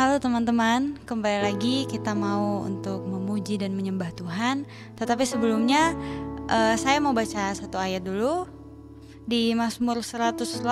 Halo teman-teman, kembali lagi kita mau untuk memuji dan menyembah Tuhan. Tetapi sebelumnya saya mau baca satu ayat dulu di Mazmur 118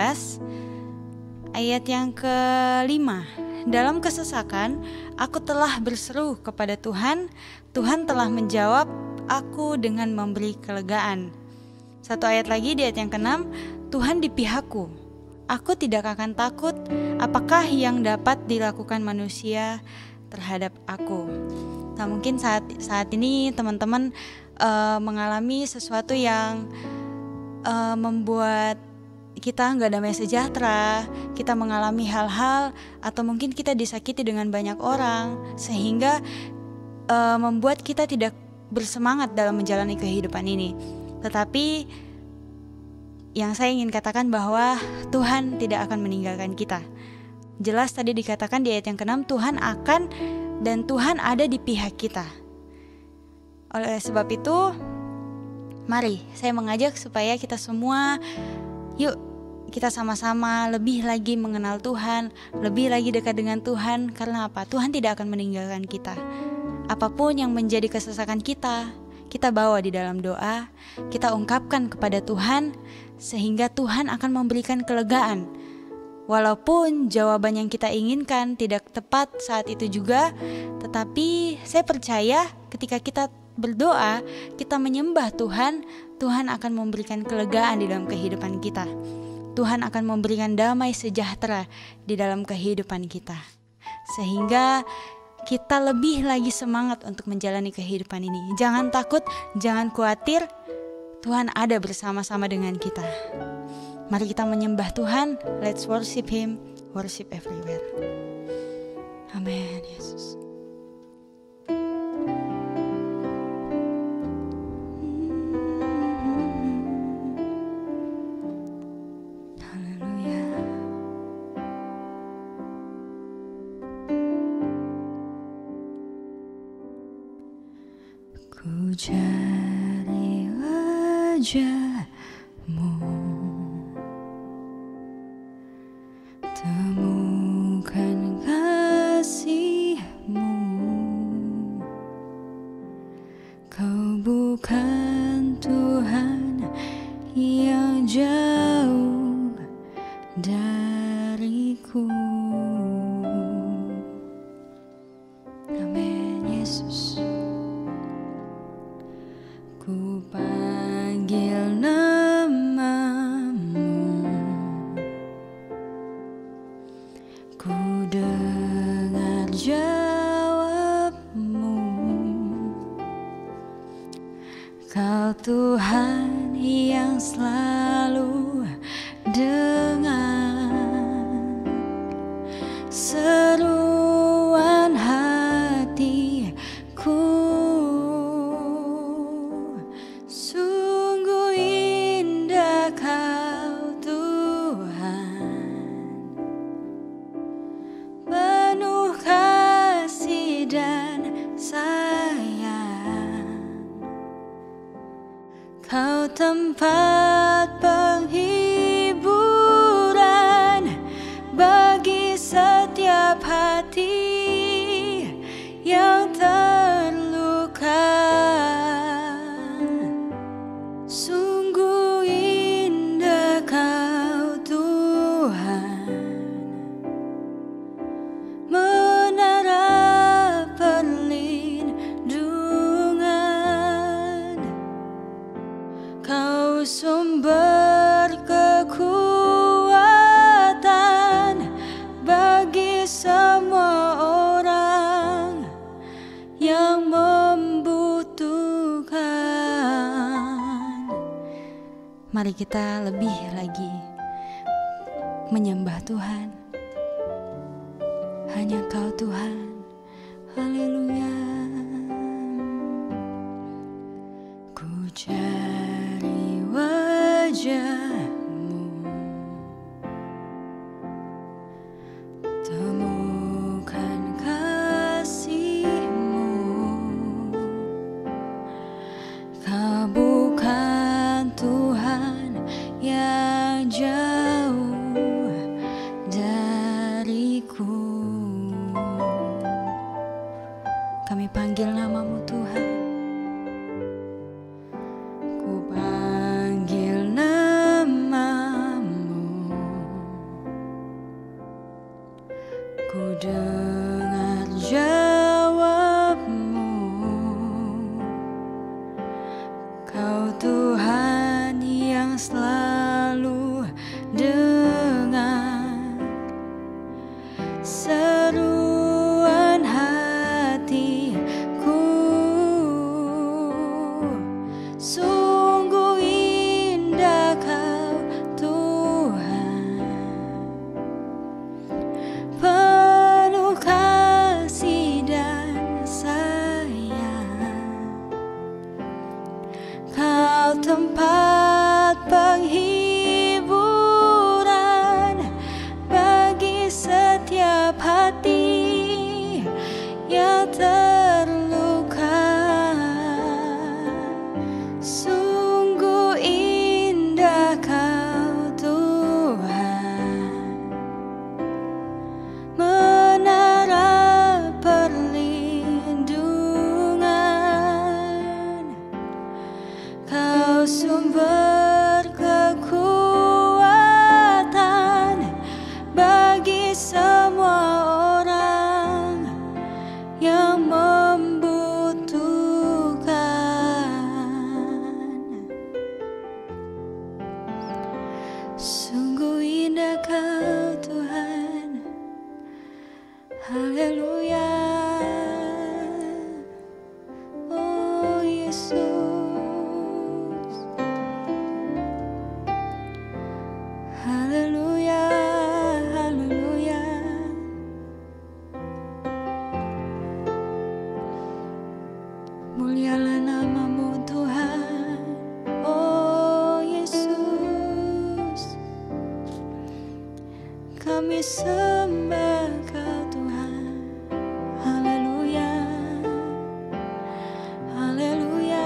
ayat yang kelima. Dalam kesesakan aku telah berseru kepada Tuhan, Tuhan telah menjawab aku dengan memberi kelegaan. Satu ayat lagi di ayat yang keenam, Tuhan di pihakku, aku tidak akan takut. Apakah yang dapat dilakukan manusia terhadap aku? Nah, mungkin saat ini teman-teman mengalami sesuatu yang membuat kita nggak damai sejahtera. Kita mengalami hal-hal atau mungkin kita disakiti dengan banyak orang, sehingga membuat kita tidak bersemangat dalam menjalani kehidupan ini. Tetapi yang saya ingin katakan bahwa Tuhan tidak akan meninggalkan kita. Jelas tadi dikatakan di ayat yang ke-6, Tuhan akan dan Tuhan ada di pihak kita. Oleh sebab itu, mari saya mengajak supaya kita semua, yuk kita sama-sama lebih lagi mengenal Tuhan, lebih lagi dekat dengan Tuhan. Karena apa? Tuhan tidak akan meninggalkan kita. Apapun yang menjadi kesesakan kita bawa di dalam doa, kita ungkapkan kepada Tuhan, sehingga Tuhan akan memberikan kelegaan. Walaupun jawaban yang kita inginkan tidak tepat saat itu juga, tetapi saya percaya ketika kita berdoa, kita menyembah Tuhan, Tuhan akan memberikan kelegaan di dalam kehidupan kita. Tuhan akan memberikan damai sejahtera di dalam kehidupan kita. Sehingga kita lebih lagi semangat untuk menjalani kehidupan ini. Jangan takut, jangan khawatir, Tuhan ada bersama-sama dengan kita. Mari kita menyembah Tuhan. Let's worship Him, worship everywhere. Amin, Yesus. Haleluya. Ku cari wajah-Mu, temukan kasih-Mu. Kau bukan Tuhan yang jauh dariku. Amin, Yesus. Ku panggil nama-Mu, ku dengar jawab-Mu. Kau Tuhan yang selalu dengar seruan hatiku. Sungguh indah Kau Tuhan, penuh kasih dan sayang. Kau tempat penghiburan bagi setiap hati yang terluka. Sungguh indah Kau Tuhan, menara perlindungan. Kau sumber kekuatan bagi semua orang yang membutuhkan. Mari kita lebih lagi menyembah Tuhan. Hanya Kau Tuhan. Haleluya. Ku cari wajah-Mu, temukan kasih-Mu. Kau bukan Tuhan yang jauh dariku. tempat penghiburan bagi setiap hati yang terluka. Sungguh indah Kau Tuhan, menara perlindungan. Kau sumber kekuatan bagi semua orang yang membutuhkan. Sungguh indah Kau Tuhan, haleluya. Oh Yesus, haleluya, haleluya. Mulialah nama-Mu Tuhan, oh Yesus. Kami sembah Kau Tuhan, haleluya, haleluya.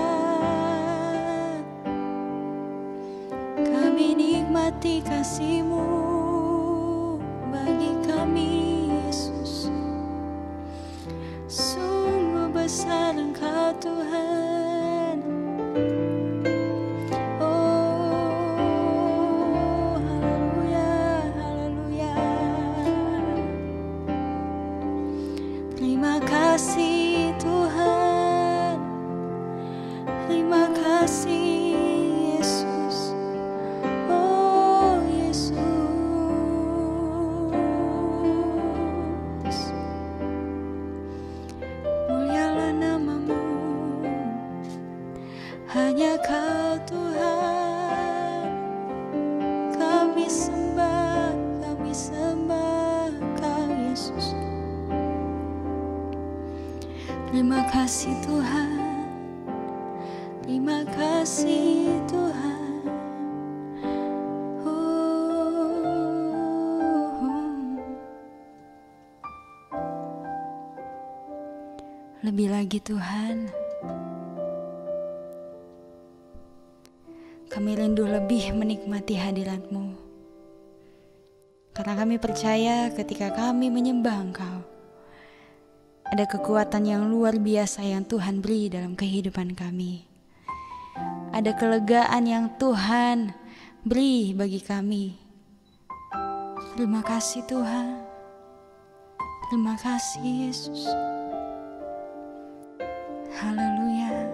Kami nikmati kasih-Mu bagi kami, Yesus. Sungguh besar Engkau Tuhan. Oh, haleluya, haleluya. Terima kasih Tuhan, terima kasih Yesus. Oh Yesus, mulialah nama-Mu. Hanya Kau Tuhan, kami sembah Kau Yesus. Terima kasih Tuhan, terima kasih Tuhan. Lebih lagi Tuhan, kami rindu lebih menikmati hadirat-Mu, karena kami percaya ketika kami menyembah Engkau, ada kekuatan yang luar biasa yang Tuhan beri dalam kehidupan kami. Ada kelegaan yang Tuhan beri bagi kami. Terima kasih Tuhan, terima kasih Yesus. Haleluya.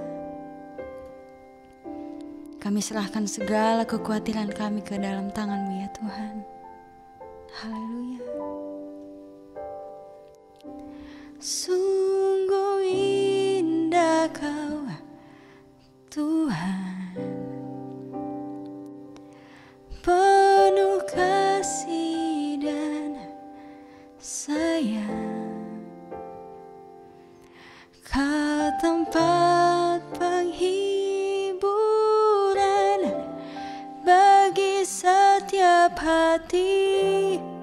Kami serahkan segala kekhawatiran kami ke dalam tangan-Mu ya Tuhan. Haleluya. Sungguh indah Kau Tuhan, penuh kasih dan sayang. Kau tempat penghiburan bagi setiap hati